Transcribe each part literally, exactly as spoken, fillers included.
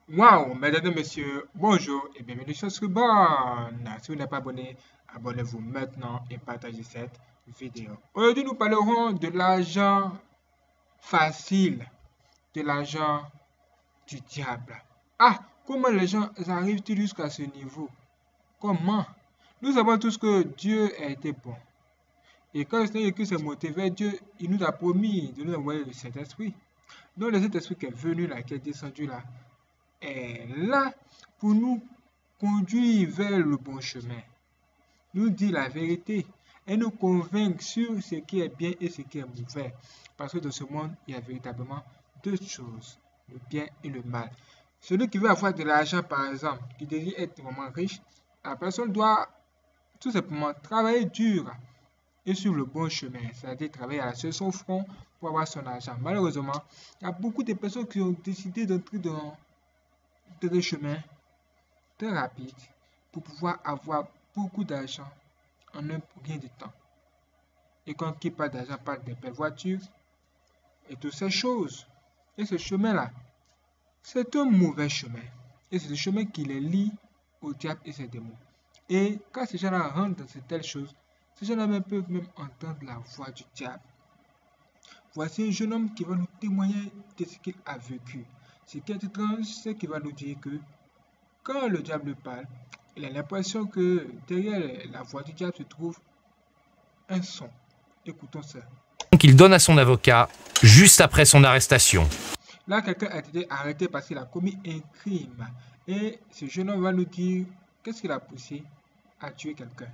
Waouh, mesdames et messieurs, bonjour et bienvenue sur Scribon. Si vous n'êtes pas abonné, abonnez-vous maintenant et partagez cette vidéo. Aujourd'hui, nous parlerons de l'argent facile, de l'argent du diable. Ah, comment les gens arrivent-ils jusqu'à ce niveau? Comment? Nous savons tous que Dieu a été bon. Et quand le Seigneur écrit ce mot vers Dieu, il nous a promis de nous envoyer le Saint-Esprit. Donc le Saint-Esprit qui est venu là, qui est descendu là, est là pour nous conduire vers le bon chemin, nous dire la vérité et nous convaincre sur ce qui est bien et ce qui est mauvais. Parce que dans ce monde, il y a véritablement deux choses, le bien et le mal. Celui qui veut avoir de l'argent, par exemple, qui désire être vraiment riche, la personne doit tout simplement travailler dur et sur le bon chemin, c'est-à-dire travailler à sur son front pour avoir son argent. Malheureusement, il y a beaucoup de personnes qui ont décidé d'entrer dans des chemins très rapides pour pouvoir avoir beaucoup d'argent en un rien de temps. Et quand qui parle d'argent parle des belles voitures et toutes ces choses. Et ce chemin-là, c'est un mauvais chemin. Et c'est ce chemin qui les lie au diable et ses démons. Et quand ces gens-là rentrent dans cette telle chose, ces gens-là même peuvent même entendre la voix du diable. Voici un jeune homme qui va nous témoigner de ce qu'il a vécu. Ce qui est étrange, c'est qu'il va nous dire que quand le diable parle, il a l'impression que derrière la voix du diable se trouve un son. Écoutons ça. Qu'il donne à son avocat juste après son arrestation. Là, quelqu'un a été arrêté parce qu'il a commis un crime. Et ce jeune homme va nous dire qu'est-ce qu'il a poussé à tuer quelqu'un.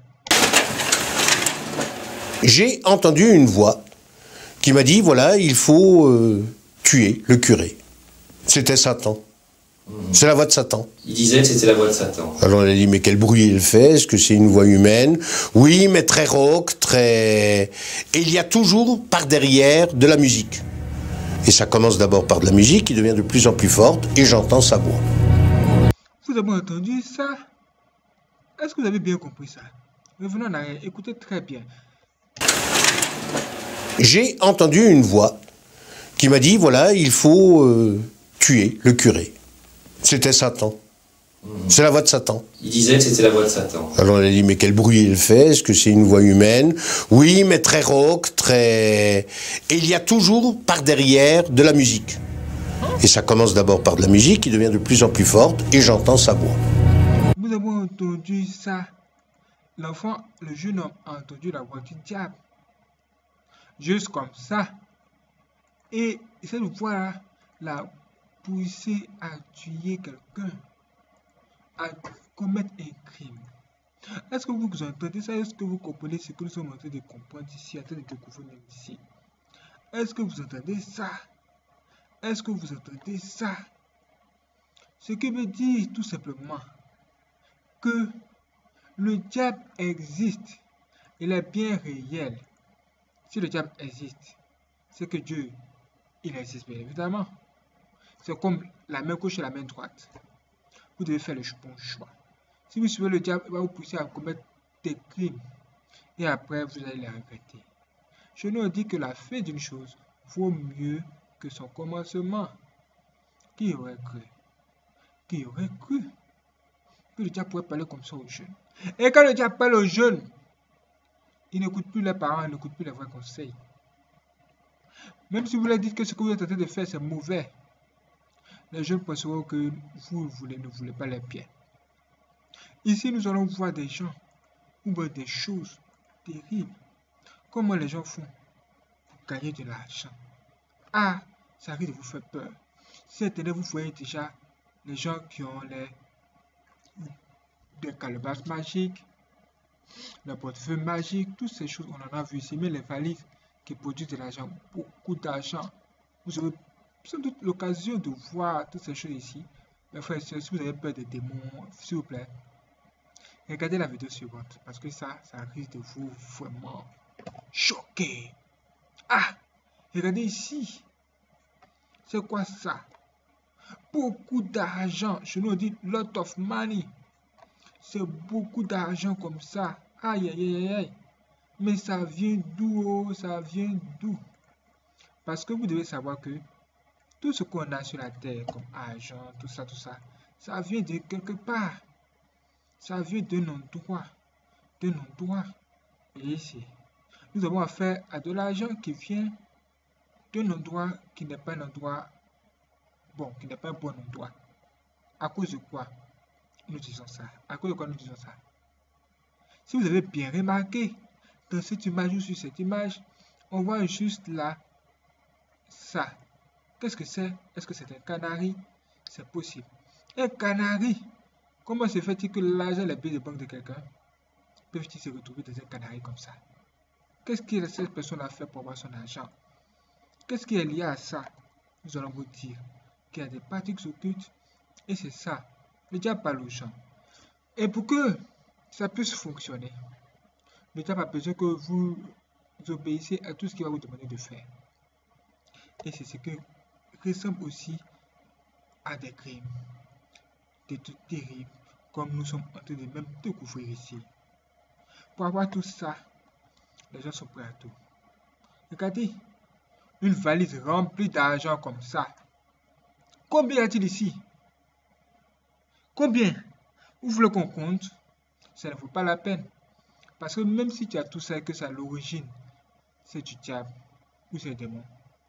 J'ai entendu une voix qui m'a dit, voilà, il faut euh, tuer le curé. C'était Satan. C'est la voix de Satan. Il disait que c'était la voix de Satan. Alors on a dit, mais quel bruit il fait? Est-ce que c'est une voix humaine? Oui, mais très rauque, très... Et il y a toujours par derrière de la musique. Et ça commence d'abord par de la musique qui devient de plus en plus forte et j'entends sa voix. Vous avez entendu ça? Est-ce que vous avez bien compris ça? Revenons en arrière, écoutez très bien. J'ai entendu une voix qui m'a dit, voilà, il faut euh, tuer le curé. C'était Satan. C'est la voix de Satan. Il disait que c'était la voix de Satan. Alors on a dit, mais quel bruit il fait? Est-ce que c'est une voix humaine? Oui, mais très rauque, très... Et il y a toujours par derrière de la musique. Et ça commence d'abord par de la musique qui devient de plus en plus forte et j'entends sa voix. Vous avez entendu ça? L'enfant, le jeune homme a entendu la voix du diable. Juste comme ça. Et cette voix-là l'a poussé à tuer quelqu'un, à commettre un crime. Est-ce que vous entendez ça? Est-ce que vous comprenez ce que nous sommes en train de comprendre ici, en train de découvrir même ici? Est-ce que vous entendez ça? Est-ce que vous entendez ça? Ce qui veut dire tout simplement que le diable existe. Il est bien réel. Si le diable existe, c'est que Dieu, il existe bien évidemment. C'est comme la main gauche et la main droite. Vous devez faire le bon choix. Si vous suivez le diable, il va vous pousser à commettre des crimes. Et après, vous allez les regretter. Je nous dis que la fin d'une chose vaut mieux que son commencement. Qui aurait cru? Qui aurait cru que le diable pourrait parler comme ça aux jeunes? Et quand le diable parle aux jeunes, il n'écoute plus les parents, il n'écoute plus les vrais conseils. Même si vous leur dites que ce que vous êtes en train de faire, c'est mauvais, les jeunes penseront que vous voulez, ne voulez pas les bien. Ici, nous allons voir des gens ou voir des choses terribles. Comment les gens font pour gagner de l'argent. Ah, ça risque de vous faire peur. Cette année, vous voyez déjà les gens qui ont les des calebasses magiques, les portefeuilles magiques, toutes ces choses, on en a vu ici, mais les valises qui produisent de l'argent, beaucoup d'argent. Vous avez sans doute l'occasion de voir toutes ces choses ici. Mes frères et sœurs, si vous avez peur des démons, s'il vous plaît, regardez la vidéo suivante, parce que ça, ça risque de vous vraiment choquer. Ah, regardez ici. C'est quoi ça? Beaucoup d'argent. Je nous dis lot of money. C'est beaucoup d'argent comme ça. Aïe, aïe, aïe, aïe. Mais ça vient d'où? Ça vient d'où? Parce que vous devez savoir que Tout ce qu'on a sur la terre comme argent, tout ça, tout ça, ça vient de quelque part. Ça vient d'un endroit. D'un endroit. Et ici, nous avons affaire à de l'argent qui vient d'un endroit qui n'est pas un endroit bon, qui n'est pas un bon endroit. À cause de quoi nous disons ça? À cause de quoi nous disons ça? Si vous avez bien remarqué, dans cette image ou sur cette image, on voit juste là, ça. Qu'est-ce que c'est? Est-ce que c'est un canari? C'est possible. Un canari, comment se fait-il que l'argent, les billets de banque de quelqu'un peuvent-ils se retrouver dans un canari comme ça? Qu'est-ce que cette personne a fait pour avoir son argent? Qu'est-ce qui est lié à ça? Nous allons vous dire qu'il y a des pratiques occultes et c'est ça. Le diable parle aux gens. Et pour que ça puisse fonctionner, le diable a besoin que vous obéissez à tout ce qu'il va vous demander de faire. Et c'est ce qui ressemble aussi à des crimes, des trucs terribles, comme nous sommes en train de même découvrir ici. Pour avoir tout ça, les gens sont prêts à tout. Regardez, une valise remplie d'argent comme ça. Combien y a-t-il ici? Combien? Vous voulez qu'on compte? Ça ne vaut pas la peine. Parce que même si tu as tout ça et que c'est à l'origine, c'est du diable ou c'est des démons,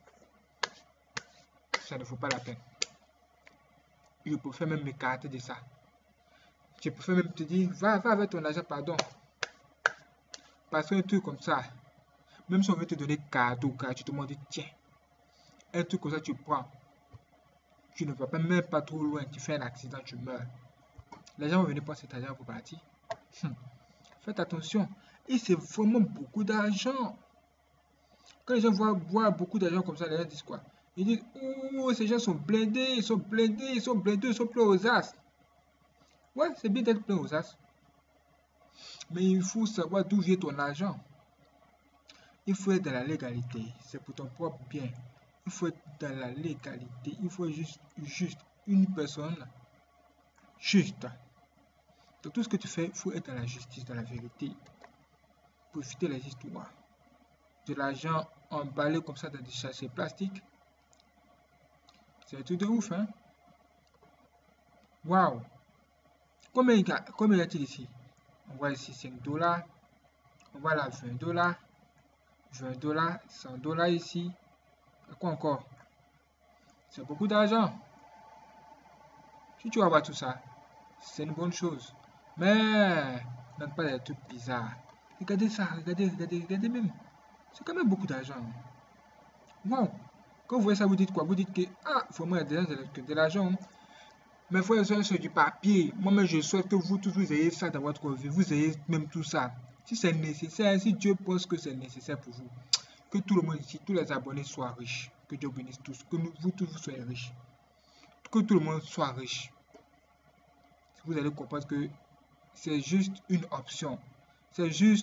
ça ne vaut pas la peine. Je préfère même m'écarter de ça. Je préfère même te dire, va, va avec ton argent, pardon. Parce qu'un truc comme ça, même si on veut te donner cadeau, car tu te demandes, tiens, un truc comme ça, tu prends. Tu ne vas pas même pas trop loin, tu fais un accident, tu meurs. Les gens vont venir prendre cet argent pour partir. Hum. Faites attention. Et c'est vraiment beaucoup d'argent. Quand les gens voient, voient beaucoup d'argent comme ça, les gens disent quoi? Ils disent, oh, ces gens sont blindés, ils sont blindés, ils sont blindés, ils sont pleins aux as. Ouais, c'est bien d'être plein aux as. Mais il faut savoir d'où vient ton argent. Il faut être dans la légalité. C'est pour ton propre bien. Il faut être dans la légalité. Il faut être juste, juste une personne juste. Dans tout ce que tu fais, il faut être dans la justice, dans la vérité. Pour éviter les histoires. De l'argent emballé comme ça dans des sachets plastiques. C'est un truc de ouf, hein? Waouh! Combien y a, combien y a-t-il ici? On voit ici cinq dollars. On voit là vingt dollars. vingt dollars, cent dollars ici. Et quoi encore? C'est beaucoup d'argent. Si tu vas voir tout ça, c'est une bonne chose. Mais, donne pas des trucs bizarres. Regardez ça, regardez, regardez, regardez même. C'est quand même beaucoup d'argent. Wow! Quand vous voyez ça, vous dites quoi? Vous dites que, ah, vraiment, il y a de, de l'argent. Mais il faut être sur du papier. Moi-même, je souhaite que vous tous, vous ayez ça dans votre vie. Vous ayez même tout ça. Si c'est nécessaire, si Dieu pense que c'est nécessaire pour vous, que tout le monde ici, tous les abonnés soient riches. Que Dieu bénisse tous. Que nous, vous tous, vous soyez riches. Que tout le monde soit riche. Vous allez comprendre que c'est juste une option. C'est juste...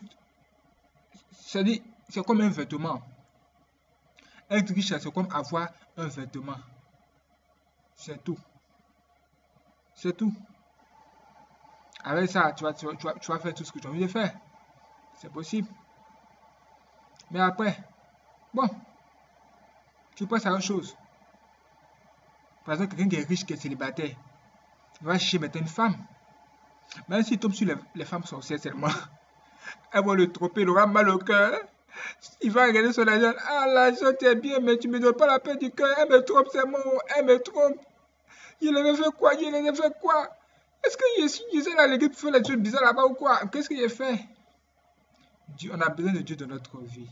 C'est comme un vêtement. Être riche, c'est comme avoir un vêtement. C'est tout. C'est tout. Avec ça, tu vas, tu, vas, tu, vas, tu vas faire tout ce que tu as envie de faire. C'est possible. Mais après, bon, tu penses à autre chose. Par exemple, quelqu'un qui est riche, qui est célibataire, il va chercher maintenant une femme. Même s'il tombe sur les, les femmes sorcières seulement, elles vont le tromper, il aura mal au cœur. Il va regarder son argent. Ah, l'argent, t'es bien, mais tu me donnes pas la peine du cœur. Elle me trompe, c'est moi. Elle me trompe. Il avait fait quoi? Il avait fait quoi? Est-ce que je suis là, l'équipe fait les trucs bizarres là-bas ou quoi? Qu'est-ce qu'il a fait? Dieu, on a besoin de Dieu dans notre vie.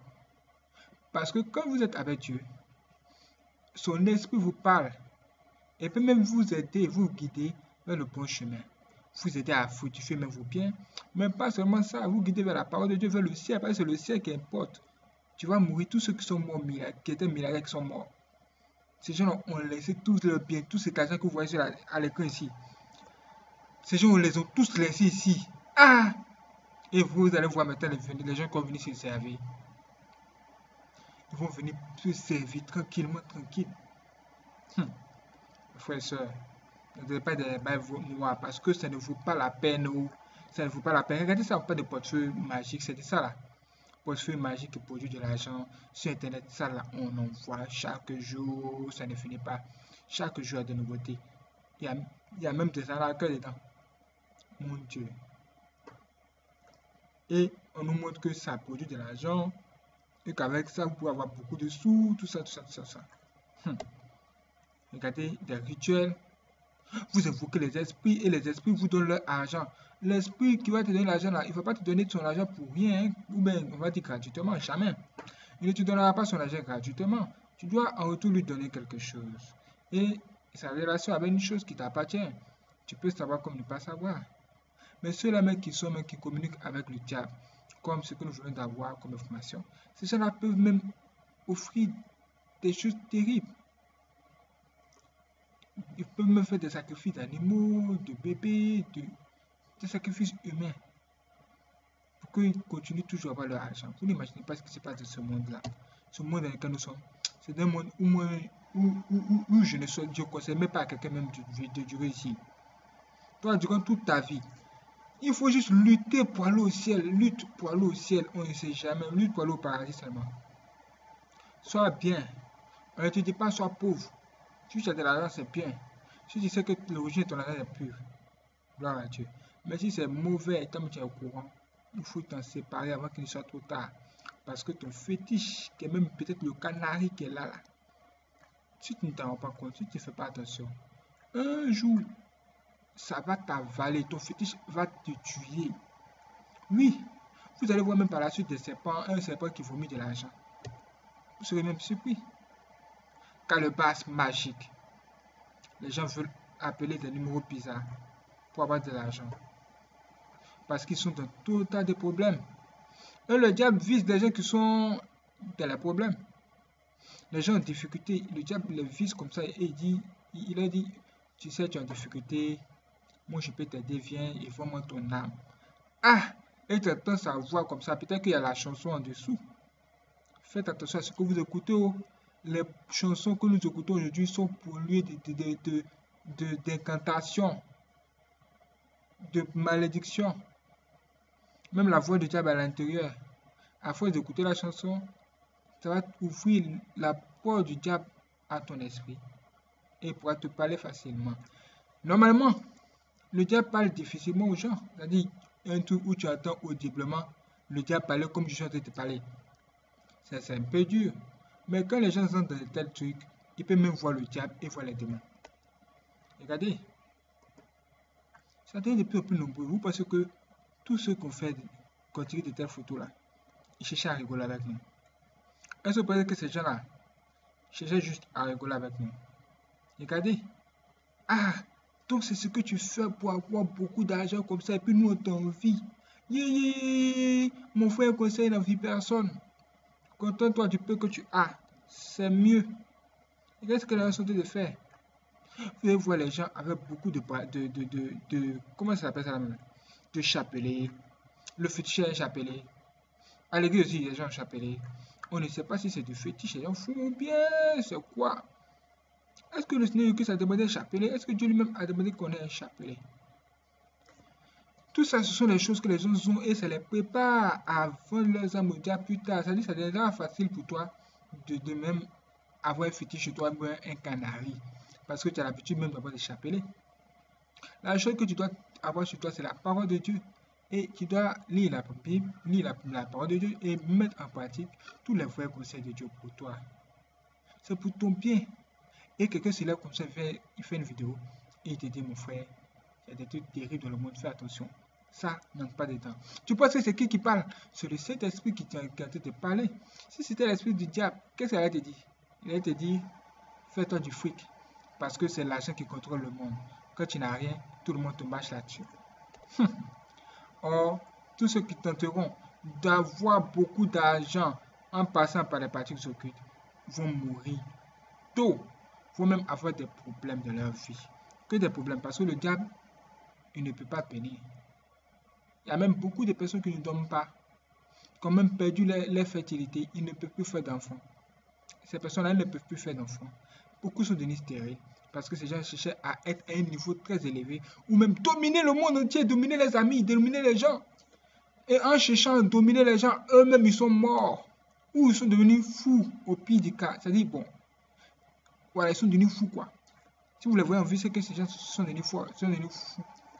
Parce que quand vous êtes avec Dieu, son esprit vous parle. Et peut même vous aider, vous guider vers le bon chemin. Vous aider à fructifier même vos biens. Mais pas seulement ça, vous guider vers la parole de Dieu, vers le ciel. Parce que c'est le ciel qui importe. Tu vas mourir, tous ceux qui sont morts, qui étaient milliardaires, qui sont morts. Ces gens ont laissé tous leurs biens, tout cet argent que vous voyez à l'écran ici. Ces gens, on les ont tous laissés ici. Ah! Et vous allez voir maintenant les, les gens qui vont venir se servir. Ils vont venir se servir tranquillement, tranquille. Hum. Frères et sœurs, ne donnez pas des bails noirs parce que ça ne vaut pas la peine. Ou ça ne vaut pas la peine. Regardez ça, pas de portefeuille magique, c'est ça là. portefeuille magique qui produit de l'argent sur Internet. Ça, là, on en voit chaque jour. Ça ne finit pas. Chaque jour, il y a de nouveautés. Il y a, il y a même des arnaqueurs dedans. Mon Dieu. Et on nous montre que ça produit de l'argent. Et qu'avec ça, vous pouvez avoir beaucoup de sous. Tout ça, tout ça, tout ça. Tout ça. Hum. Regardez, des rituels. Vous évoquez les esprits et les esprits vous donnent leur argent. L'esprit qui va te donner l'argent là, il ne va pas te donner son argent pour rien, hein, ou bien on va dire gratuitement, jamais. Il ne te donnera pas son argent gratuitement. Tu dois en retour lui donner quelque chose. Et sa relation avec une chose qui t'appartient, tu peux savoir comme ne pas savoir. Mais ceux-là même qui sont même qui communiquent avec le diable, comme ce que nous venons d'avoir comme information, ces gens-là peuvent même offrir des choses terribles. Ils peuvent me faire des sacrifices d'animaux, de bébés, de, des sacrifices humains. Pour qu'ils continuent toujours à avoir leur argent. Vous n'imaginez pas ce qui se passe dans ce monde-là. Ce monde dans lequel nous sommes. C'est un monde où, moi, où, où, où, où je ne suis, je ne conseille même pas à quelqu'un même de, de durer ici. Toi, durant toute ta vie, il faut juste lutter pour aller au ciel. Lutte pour aller au ciel. On ne sait jamais. Lutte pour aller au paradis seulement. Sois bien. On ne te dit pas sois pauvre. Si tu as de l'argent, c'est bien. Si tu sais que l'origine de ton argent est pure, gloire à Dieu. Mais si c'est mauvais, comme tu es au courant, il faut t'en séparer avant qu'il ne soit trop tard. Parce que ton fétiche, qui est même peut-être le canari qui est là, là, si tu ne t'en rends pas compte, si tu ne fais pas attention, un jour, ça va t'avaler. Ton fétiche va te tuer. Oui, vous allez voir même par la suite des serpents, un serpent qui vomit de l'argent. Vous serez même surpris. Calebasse magique. Les gens veulent appeler des numéros bizarres pour avoir de l'argent. Parce qu'ils sont dans tout tas de problèmes. Et le diable vise des gens qui sont dans les problèmes. Les gens en difficulté, le diable les vise comme ça et il dit, il a dit, tu sais, tu es en difficulté, moi je peux t'aider, viens et vends-moi ton âme. Ah, et tu entends sa voix comme ça, peut-être qu'il y a la chanson en dessous. Faites attention à ce que vous écoutez. Oh. Les chansons que nous écoutons aujourd'hui sont polluées de, de, de, de, d'incantations, de, de malédictions. Même la voix du diable à l'intérieur. À force d'écouter la chanson, ça va ouvrir la porte du diable à ton esprit et pourra te parler facilement. Normalement, le diable parle difficilement aux gens. C'est-à-dire, un truc où tu entends audiblement le diable parler comme je suis en train de te parler. Ça, c'est un peu dur. Mais quand les gens sont dans de tels trucs, ils peuvent même voir le diable et voir les démons. Regardez. Ça devient de plus en plus nombreux. Vous pensez que tous ceux qu'on fait, qu'on tire de telles photos-là, ils cherchent à rigoler avec nous. Est-ce que vous pensez que ces gens-là cherchaient juste à rigoler avec nous? Regardez. Ah, donc c'est ce que tu fais pour avoir beaucoup d'argent comme ça et puis nous on t'envie. Yeah, yeah, mon frère conseille n'envie personne. Contente-toi du peu que tu as. C'est mieux. Et qu'est-ce que les gens sont en train de faire? Vous allez voir les gens avec beaucoup de... de, de, de, de comment ça s'appelle ça là même? De chapelet. Le fétiche est un chapelet. À l'église aussi, les gens ont chapelet. On ne sait pas si c'est du fétiche. Les gens font bien. C'est quoi? Est-ce que le Seigneur que ça a demandé un chapelet? Est-ce que Dieu lui-même a demandé qu'on ait un chapelet? Tout ça, ce sont les choses que les gens ont et ça les prépare avant leurs âmes au diable plus tard. C'est-à-dire que ça devient facile pour toi de, de même avoir un fétiche chez toi, un canari. Parce que tu as l'habitude même d'avoir des chapelets. La chose que tu dois avoir sur toi, c'est la parole de Dieu. Et tu dois lire la Bible, lire la, la parole de Dieu et mettre en pratique tous les vrais conseils de Dieu pour toi. C'est pour ton bien. Et quelqu'un se lève comme ça, il fait, il fait une vidéo et il te dit, mon frère, il y a des trucs terribles dans le monde, fais attention. Ça n'entre pas dedans. Tu penses que c'est qui qui parle? C'est le Saint-Esprit qui t'a tenté de parler. Si c'était l'esprit du diable, qu'est-ce qu'il allait te dire? Il allait te dire, fais-toi du fric. Parce que c'est l'argent qui contrôle le monde. Quand tu n'as rien, tout le monde te marche là-dessus. Or, tous ceux qui tenteront d'avoir beaucoup d'argent en passant par les pratiques occultes vont mourir tôt, vont même avoir des problèmes dans leur vie. Que des problèmes, parce que le diable, il ne peut pas bénir. Il y a même beaucoup de personnes qui ne dorment pas, qui ont même perdu leur, leur fertilité, ils ne peuvent plus faire d'enfants. Ces personnes-là ne peuvent plus faire d'enfants. Beaucoup sont devenus stériles, parce que ces gens cherchaient à être à un niveau très élevé, ou même dominer le monde entier, dominer les amis, dominer les gens. Et en cherchant à dominer les gens, eux-mêmes, ils sont morts. Ou ils sont devenus fous au pire du cas. C'est-à-dire, bon, voilà, ils sont devenus fous, quoi. Si vous les voyez en vue, c'est que ces gens sont devenus fous. Sont devenus fous.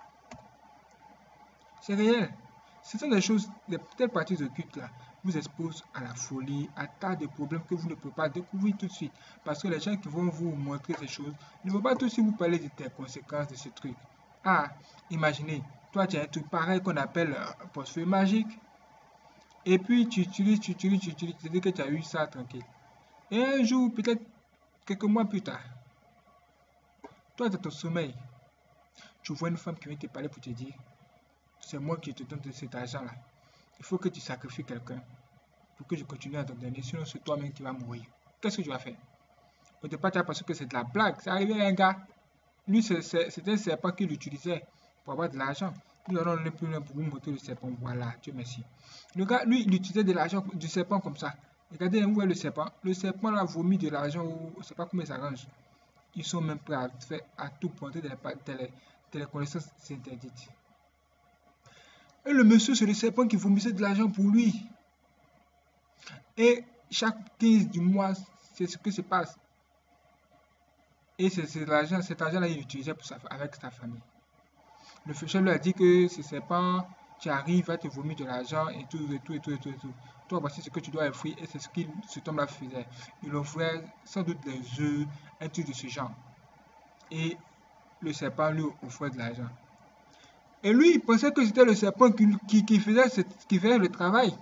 C'est réel. Ce sont des choses, les telles parties occultes là, vous exposent à la folie, à tas de problèmes que vous ne pouvez pas découvrir tout de suite. Parce que les gens qui vont vous montrer ces choses ne vont pas tout de suite vous parler des conséquences de ce truc. Ah, imaginez, toi tu as un truc pareil qu'on appelle un portefeuille magique. Et puis tu utilises, tu utilises, tu utilises, tu dis que tu as eu ça tranquille. Et un jour, peut-être quelques mois plus tard, toi dans ton sommeil, tu vois une femme qui vient te parler pour te dire, c'est moi qui te donne cet argent-là. Il faut que tu sacrifies quelqu'un pour que je continue à te donner, sinon c'est toi-même qui vas mourir. Qu'est-ce que tu vas faire? Au départ, tu as pensé que c'est de la blague. C'est arrivé à un gars. Lui, c'était un serpent qu'il utilisait pour avoir de l'argent. Nous allons aller plus loin pour vous montrer le serpent. Voilà, Dieu merci. Le gars, lui, il utilisait de l'argent, du serpent comme ça. Regardez, vous voyez le serpent. Le serpent là vomit de l'argent, ou je ne sais pas comment il s'arrange. Ils sont même prêts à, faire, à tout pointer de les, de les connaissances interdites. Et le monsieur, c'est le serpent qui vomissait de l'argent pour lui. Et chaque quinze du mois, c'est ce que se passe. Et c'est l'argent, cet argent-là, il utilisait pour sa, avec sa famille. Le fécheur lui a dit que ce serpent, tu arrives à te vomir de l'argent et tout, et tout, et tout, et tout, et tout. Toi, voici ce que tu dois offrir. Et c'est ce qu'il, cet homme-là faisait. Il offrait sans doute des œufs, un truc de ce genre. Et le serpent lui offrait de l'argent. Et lui, il pensait que c'était le serpent qui, qui, qui, faisait, qui faisait le travail.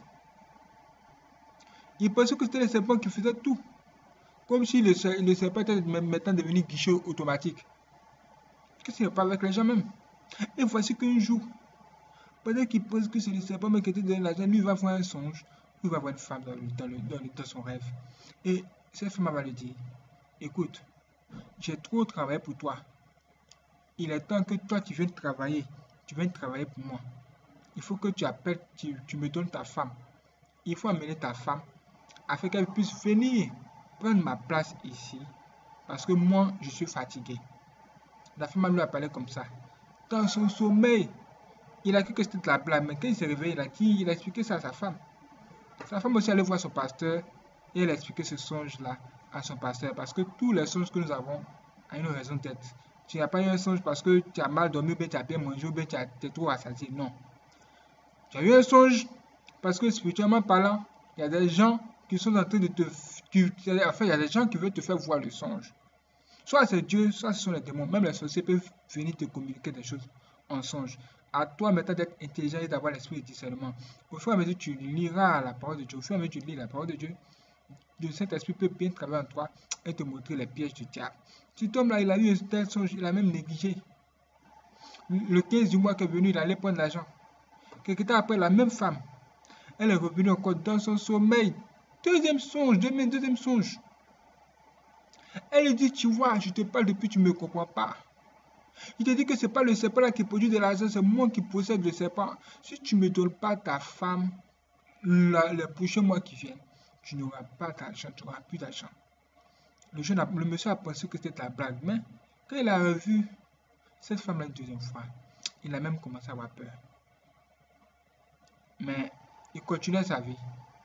Il pensait que c'était le serpent qui faisait tout. Comme si le, le serpent était maintenant devenu guichet automatique. Qu'est-ce qu'il n'y a pas avec les gens même? Et voici qu'un jour, pendant qu'il pense que c'est le serpent qui était dans l'argent, lui va voir un songe. Il va voir une femme dans, le, dans, le, dans, le, dans son rêve. Et cette femme va lui dire, écoute, j'ai trop travaillé pour toi. Il est temps que toi tu viennes travailler. Tu viens travailler pour moi. Il faut que tu appelles, tu, tu me donnes ta femme. Il faut amener ta femme afin qu'elle puisse venir prendre ma place ici. Parce que moi, je suis fatigué. La femme lui a parlé comme ça. Dans son sommeil, il a cru que c'était de la blague. Mais quand il s'est réveillé, il a, dit, il a expliqué ça à sa femme. Sa femme aussi allait voir son pasteur et elle a expliqué ce songe-là à son pasteur. Parce que tous les songes que nous avons ont une raison d'être. Tu n'as pas eu un songe parce que tu as mal dormi, ou bien tu as bien mangé, ou bien tu es trop rassasié. Non. Tu as eu un songe parce que spirituellement parlant, il y a des gens qui sont en train de te... Qui, enfin, il y a des gens qui veulent te faire voir le songe. Soit c'est Dieu, soit ce sont les démons. Même les sorciers peuvent venir te communiquer des choses en songe. À toi maintenant d'être intelligent et d'avoir l'esprit de discernement. Au fur et à mesure tu liras la parole de Dieu, au fur et à mesure tu lis la parole de Dieu, le Saint-Esprit peut bien travailler en toi et te montrer les pièges du diable. Cet homme-là, il a eu un tel songe, il a même négligé. Le quinze du mois qui est venu, il allait prendre l'argent. Quelque temps après, la même femme, elle est revenue encore dans son sommeil. Deuxième songe, deuxième, deuxième songe. Elle lui dit, tu vois, je te parle depuis, tu ne me comprends pas. Il te dit que ce n'est pas le serpent là qui produit de l'argent, c'est moi qui possède le serpent. Si tu ne me donnes pas ta femme, la, le prochain mois qui vient, tu n'auras pas d'argent, tu n'auras plus d'argent. Le, jeune a, le monsieur a pensé que c'était la blague, mais quand il a revu cette femme-là une deuxième fois, il a même commencé à avoir peur. Mais il continuait sa vie.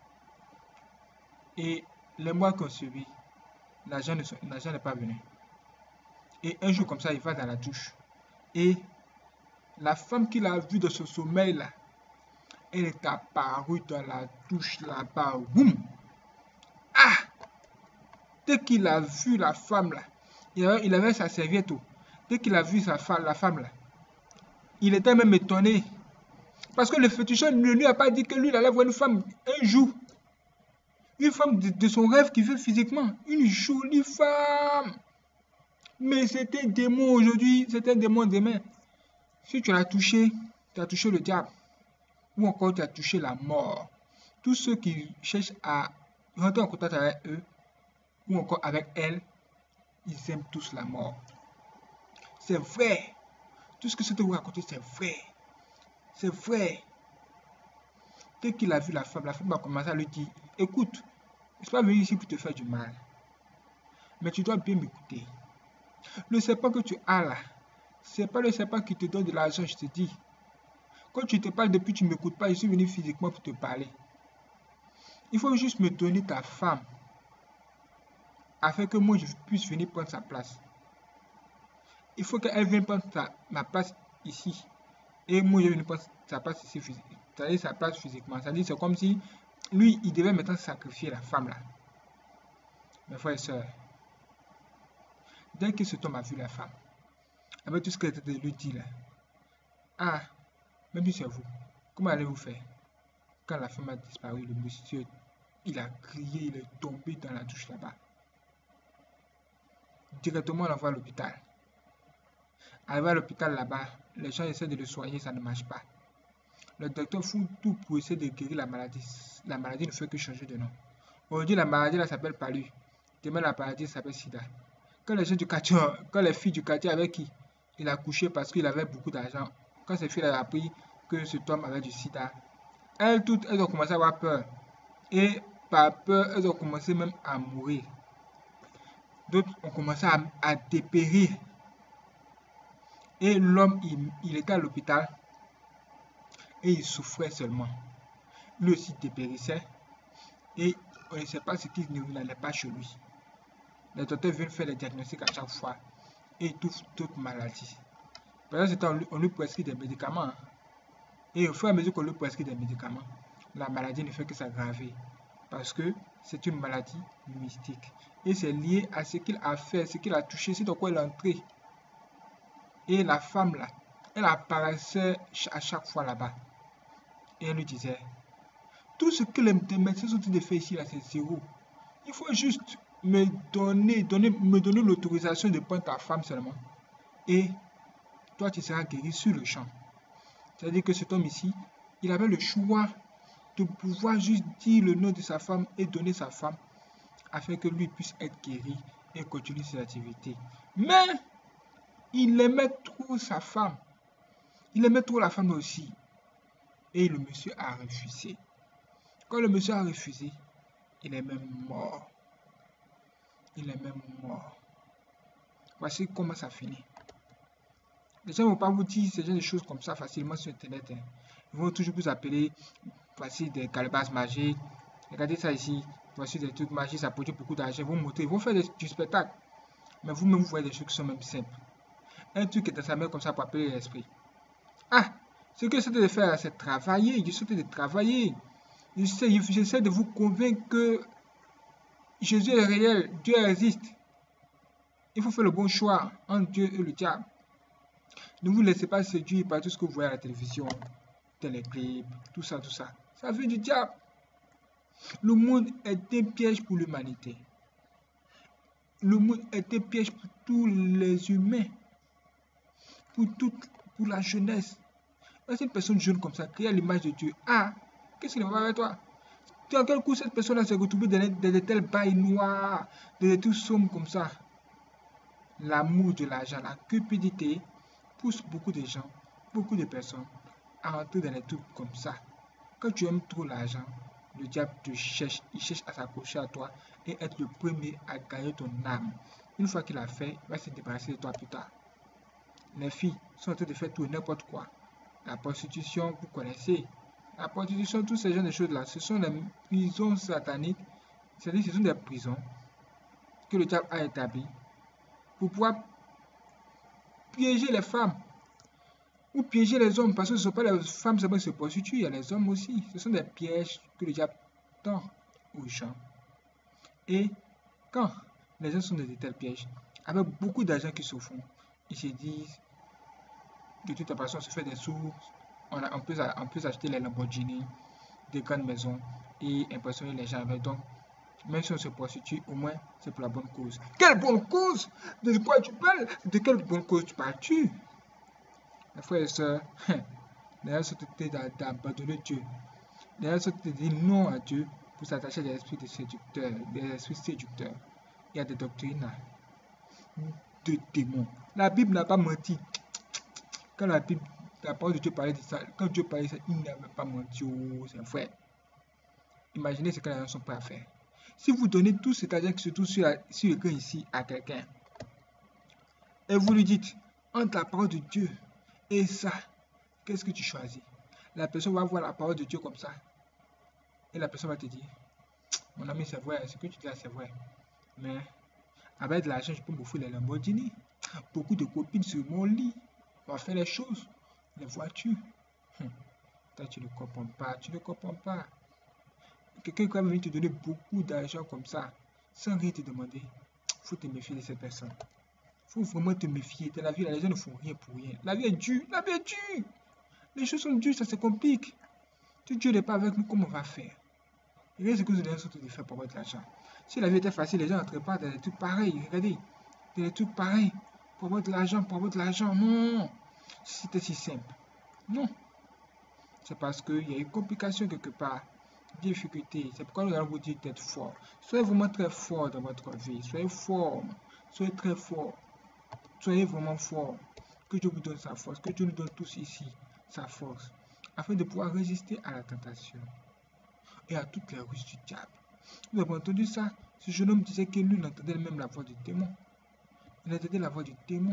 Et les mois qu'on suivi, l'argent n'est pas venu. Et un jour comme ça, il va dans la douche. Et la femme qu'il a vue de ce sommeil-là, elle est apparue dans la douche là-bas. Boum! Ah! Dès qu'il a vu la femme là, il avait, il avait sa serviette. Dès qu'il a vu sa femme, la femme là, il était même étonné. Parce que le féticheur ne lui a pas dit que lui, il allait voir une femme un jour. Une femme de, de son rêve qui veut physiquement. Une jolie femme. Mais c'était un démon aujourd'hui, c'était un démon demain. Si tu l'as touché, tu as touché le diable. Ou encore tu as touché la mort. Tous ceux qui cherchent à rentrer en contact avec eux, ou encore avec elle, ils aiment tous la mort. C'est vrai. Tout ce que je te vous raconter, c'est vrai. C'est vrai. Dès qu'il a vu la femme, la femme a commencé à lui dire, écoute, je ne suis pas venu ici pour te faire du mal. Mais tu dois bien m'écouter. Le serpent que tu as là, ce n'est pas le serpent qui te donne de l'argent, je te dis. Quand tu te parles depuis, tu ne m'écoutes pas, je suis venu physiquement pour te parler. Il faut juste me donner ta femme, afin que moi je puisse venir prendre sa place. Il faut qu'elle vienne prendre sa, ma place ici. Et moi je viens prendre sa place ici, c'est-à-dire sa place physiquement. C'est-à-dire c'est comme si lui, il devait maintenant sacrifier la femme là. Mes frères et sœurs, dès que cet homme a vu la femme, avec tout ce qu'elle était de lui dire là, ah, même si c'est vous, comment allez-vous faire? Quand la femme a disparu, le monsieur, il a crié, il est tombé dans la douche là-bas. Directement, on l'envoie à l'hôpital. Arrivé à l'hôpital là-bas, les gens essaient de le soigner, ça ne marche pas. Le docteur fout tout pour essayer de guérir la maladie. La maladie ne fait que changer de nom. Aujourd'hui, la maladie là s'appelle Palu. Demain, la maladie s'appelle Sida. Quand les gens du quartier, quand les filles du quartier avec qui il a couché parce qu'il avait beaucoup d'argent, quand ces filles ont appris que cet homme avait du Sida, elles toutes, elles ont commencé à avoir peur. Et par peur, elles ont commencé même à mourir. D'autres ont commencé à, à dépérir. Et l'homme, il, il était à l'hôpital et il souffrait seulement. Lui aussi dépérissait et on ne sait pas ce qui n'allait pas chez lui. Les docteurs viennent faire les diagnostics à chaque fois et ils trouvent toute maladie. Pendant ce temps, on lui prescrit des médicaments. Et au fur et à mesure qu'on lui prescrit des médicaments, la maladie ne fait que s'aggraver. Parce que c'est une maladie mystique. Et c'est lié à ce qu'il a fait, ce qu'il a touché, c'est dans quoi il est entré. Et la femme là, elle apparaissait à chaque fois là-bas. Et elle lui disait, tout ce que les médecins sont en train de faire ici là, c'est zéro. Il faut juste me donner, donner, me donner l'autorisation de prendre ta femme seulement. Et toi, tu seras guéri sur le champ. C'est-à-dire que cet homme ici, il avait le choix de pouvoir juste dire le nom de sa femme et donner sa femme afin que lui puisse être guéri et continuer ses activités. Mais il aimait trop sa femme. Il aimait trop la femme aussi. Et le monsieur a refusé. Quand le monsieur a refusé, il est même mort. Il est même mort. Voici comment ça finit. Les gens ne vont pas vous dire ce genre de choses comme ça facilement sur Internet. Hein. Ils vont toujours vous appeler, voici des calebasses magiques. Regardez ça ici. Voici des trucs magiques, ça produit beaucoup d'argent. Ils vont montrer, ils vont faire des, du spectacle. Mais vous-même, vous voyez des choses qui sont même simples. Un truc qui est dans sa main comme ça pour appeler l'esprit. Ah, ce que j'essaie de faire, c'est travailler. J'essaie de travailler. J'essaie de vous convaincre que Jésus est réel, Dieu existe. Il faut faire le bon choix entre Dieu et le diable. Ne vous laissez pas séduire par tout ce que vous voyez à la télévision, téléclips, tout ça, tout ça. Ça vient du diable. Le monde est un piège pour l'humanité. Le monde est un piège pour tous les humains. Pour, toute, pour la jeunesse. Quand une personne jeune comme ça, créée à l'image de Dieu, ah, qu'est-ce qu'il va faire avec toi? Dans quel coup cette personne-là s'est retrouvée dans de tels bails noirs, dans des trucs sombres comme ça? L'amour de l'argent, la cupidité pousse beaucoup de gens, beaucoup de personnes à entrer dans des trucs comme ça. Quand tu aimes trop l'argent, le diable te cherche, il cherche à s'accrocher à toi et être le premier à gagner ton âme. Une fois qu'il a fait, il va se débarrasser de toi plus tard. Les filles sont en train de faire tout et n'importe quoi. La prostitution, vous connaissez. La prostitution, tous ces genres de choses-là, ce sont des prisons sataniques. C'est-à-dire ce sont des prisons que le diable a établies pour pouvoir piéger les femmes ou piéger les hommes, parce que ce ne sont pas les femmes seulement qui se prostituent, il y a les hommes aussi. Ce sont des pièges que le diable tend aux gens. Et quand les gens sont dans de tels pièges, avec beaucoup d'argent qui se font, ils se disent, de toute façon, on se fait des sous, on, a, on, peut, on peut acheter les Lamborghini, des grandes maisons et impressionner les gens avec. Donc, même si on se prostitue, au moins, c'est pour la bonne cause. Quelle bonne cause? De quoi tu parles? De quelle bonne cause tu parles-tu? Mes frères et sœurs, d'ailleurs, c'est d'abandonner Dieu. D'ailleurs, c'est de dire non à Dieu pour s'attacher à des esprits de séducteurs, des esprits séducteurs. Il y a des doctrines de démons. La Bible n'a pas menti. Quand la Bible, la parole de Dieu parlait de ça, quand Dieu parlait de ça, il n'avait pas menti. Oh, c'est vrai. Imaginez ce que les gens sont prêts à faire. Si vous donnez tout cet argent qui se trouve sur, la, sur l'écran ici à quelqu'un, et vous lui dites, entre la parole de Dieu et ça, qu'est-ce que tu choisis? la personne va voir la parole de Dieu comme ça. Et la personne va te dire, mon ami, c'est vrai, ce que tu dis là, c'est vrai. Mais avec de l'argent, je peux m'offrir les Lamborghini. Beaucoup de copines sur mon lit. On va faire les choses. Les voitures. Hum. Toi, tu ne comprends pas. Tu ne comprends pas. Quelqu'un qui va venir te donner beaucoup d'argent comme ça, sans rien te demander. Il faut te méfier de cette personne. Il faut vraiment te méfier. Dans la vie, les gens ne font rien pour rien. La vie est dure. La vie est dure. Les choses sont dures, ça se complique. Si Dieu n'est pas avec nous, comment on va faire? Regardez ce que nous devons surtout de faire pour avoir de l'argent. Si la vie était facile, les gens n'entreraient pas dans des trucs pareils. Regardez, dans des trucs pareils. Pour avoir de l'argent, pour avoir de l'argent. Non. Si c'était si simple. Non. C'est parce qu'il y a une complication quelque part. Difficulté. C'est pourquoi nous allons vous dire d'être fort. Soyez vraiment très fort dans votre vie. Soyez fort. Soyez très fort. Soyez vraiment fort. Que Dieu vous donne sa force. Que Dieu nous donne tous ici sa force. Afin de pouvoir résister à la tentation. Et à toutes les ruses du diable. Vous avez entendu ça? Ce jeune homme disait que lui, il entendait même la voix du démon. Il entendait la voix du démon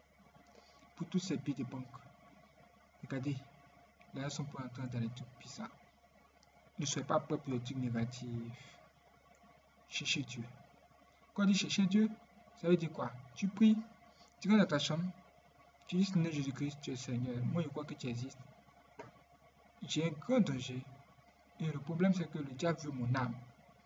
pour tous ses billets de banque. Regardez, les gens sont pas en train dans les trucs bizarres. Ne soyez pas prêts pour les trucs négatifs. Cherchez Dieu. Quand on dit chercher Dieu, ça veut dire quoi? Tu pries, tu rentres dans ta chambre, tu dis Seigneur Jésus-Christ, tu es Seigneur. Moi, je crois que tu existes. J'ai un grand danger. Et le problème, c'est que le diable veut mon âme.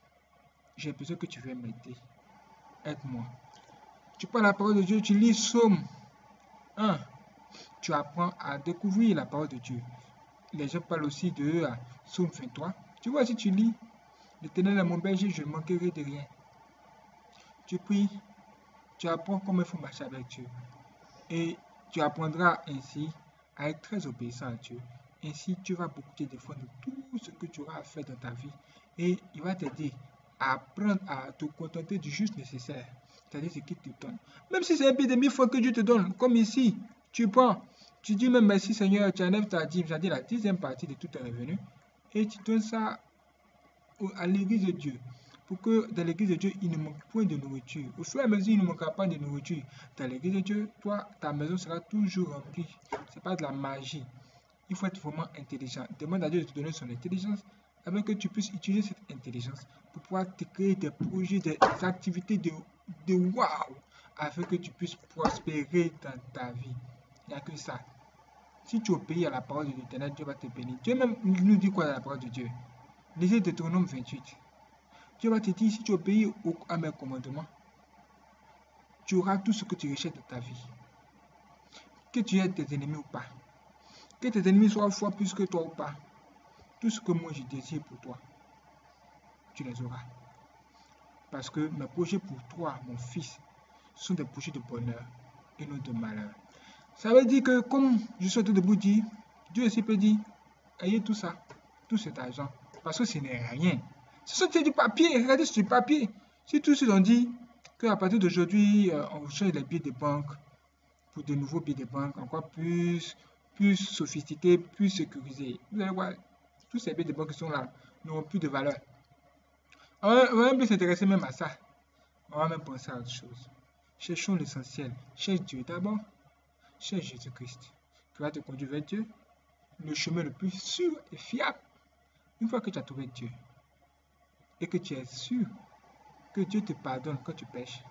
J'ai besoin que tu viennes m'aider. Aide-moi. Tu prends la parole de Dieu, tu lis Psaume un. Tu apprends à découvrir la parole de Dieu. Les gens parlent aussi de euh, Psaume vingt-trois. Tu vois, si tu lis, l'Éternel est mon berger, je ne manquerai de rien. Tu pries, tu apprends comment il faut marcher avec Dieu. Et tu apprendras ainsi à être très obéissant à Dieu. Ainsi, tu vas beaucoup te défendre de tout ce que tu auras à faire dans ta vie. Et il va t'aider à apprendre à te contenter du juste nécessaire. C'est-à-dire ce qu'il te donne. Même si c'est un peu de mille fois que Dieu te donne, comme ici, tu prends, tu dis même merci Seigneur, tu enlèves ta dîme, c'est-à-dire la dixième partie de tout tes revenus, et tu donnes ça à l'église de Dieu. Pour que dans l'église de Dieu, il ne manque point de nourriture. Au fur et à mesure, il ne manquera pas de nourriture. Dans l'église de Dieu, toi, ta maison sera toujours remplie. Ce n'est pas de la magie. Il faut être vraiment intelligent. Demande à Dieu de te donner son intelligence afin que tu puisses utiliser cette intelligence pour pouvoir te créer des projets, des activités de, de waouh, afin que tu puisses prospérer dans ta vie. Il n'y a que ça. Si tu obéis à la parole de l'Éternel, Dieu va te bénir. Dieu même nous dit quoi dans la parole de Dieu? Lisez Deutéronome vingt-huit. Dieu va te dire, si tu obéis au, à mes commandements, tu auras tout ce que tu recherches dans ta vie. Que tu aies tes ennemis ou pas. Que tes ennemis soient forts plus que toi ou pas. Tout ce que moi je désire pour toi, tu les auras. Parce que mes projets pour toi, mon fils, sont des projets de bonheur et non de malheur. Ça veut dire que, comme je suis en train de vous dire, Dieu aussi peut dire, ayez tout ça, tout cet argent. Parce que ce n'est rien. C'est du papier, regardez, c'est du papier. Si tous ceux ont dit qu'à partir d'aujourd'hui, euh, on change les billets de banque pour de nouveaux billets de banque encore plus, plus sophistiqués, plus sécurisés. Vous allez voir, tous ces billets de banque qui sont là n'auront plus de valeur. On va, on va même s'intéresser même à ça. On va même penser à autre chose. Cherchons l'essentiel. Cherche Dieu d'abord. Cherche Jésus-Christ qui va te conduire vers Dieu. Le chemin le plus sûr et fiable. Une fois que tu as trouvé Dieu et que tu es sûr que Dieu te pardonne quand tu pêches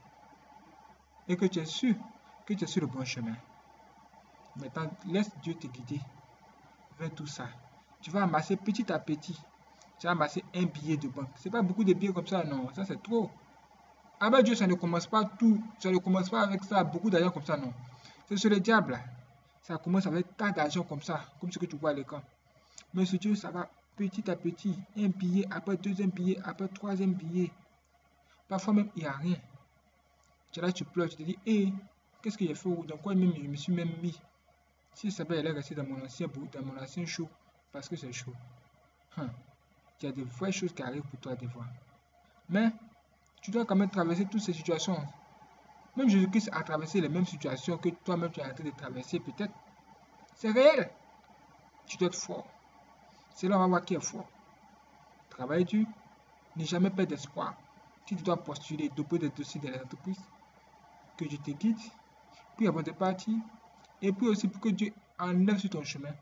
et que tu es sûr que tu es sur le bon chemin, maintenant laisse Dieu te guider vers tout ça. Tu vas amasser petit à petit. Tu vas amasser un billet de banque. C'est pas beaucoup de billets comme ça, non. Ça c'est trop. Avec Dieu, ça ne commence pas tout. Ça ne commence pas avec ça, beaucoup d'argent comme ça, non. C'est sur le diable. Ça commence avec tas d'argent comme ça, comme ce que tu vois à l'écran. Mais sur Dieu, ça va petit à petit. Un billet, après deuxième billet, après troisième billet. Parfois même, il n'y a rien. Tu es là, tu pleures, tu te dis, hé, hey, qu'est-ce que j'ai fait? Dans quoi même je me suis même mis? Si ça peut aller rester dans mon ancien bout, dans mon ancien chaud, parce que c'est chaud. Hum. Il y a de vraies choses qui arrivent pour toi des fois. Mais, tu dois quand même traverser toutes ces situations. Même Jésus-Christ a traversé les mêmes situations que toi-même tu es en train de traverser peut-être. C'est réel. Tu dois être fort. C'est là on va voir qui est fort. Travaille dur. Ne jamais perdre d'espoir. Si tu dois postuler, déposer des dossiers dans les entreprises, que Dieu te guide, puis avant de partir, et puis aussi pour que Dieu enlève sur ton chemin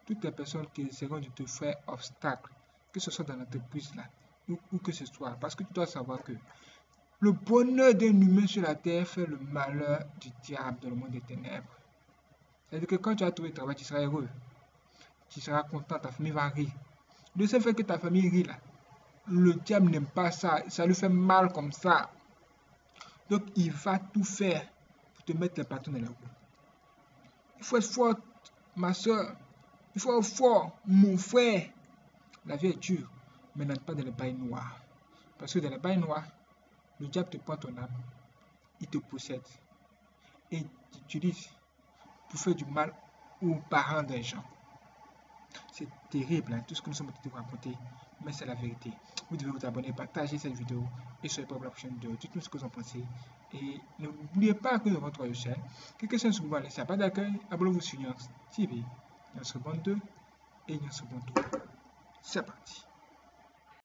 toutes les personnes qui essaieront de te faire obstacle, que ce soit dans l'entreprise là, ou, ou que ce soit, parce que tu dois savoir que le bonheur d'un humain sur la terre fait le malheur du diable dans le monde des ténèbres. C'est-à-dire que quand tu as trouvé le travail, tu seras heureux, tu seras content, ta famille va rire. De ce fait que ta famille rit là, le diable n'aime pas ça, ça lui fait mal comme ça. Donc il va tout faire pour te mettre les bâtons dans la roue. Il faut être fort, ma soeur. Il faut être fort, mon frère. La vie est dure, mais n'entre pas dans les bails noirs. Parce que dans les bails noirs, le diable te prend ton âme, il te possède et t'utilise pour faire du mal aux parents des gens. C'est terrible, hein, tout ce que nous sommes en train de vous raconter, mais c'est la vérité. Vous devez vous abonner, partager cette vidéo et soyez pas pour la prochaine vidéo. Dites-nous ce que vous en pensez. Et n'oubliez pas que dans votre chaîne, quelque chose que vous allez laisser pas d'accueil, abonnez-vous sur Nyans T V, Nyans Bande deux et Nyans Bande trois. C'est parti.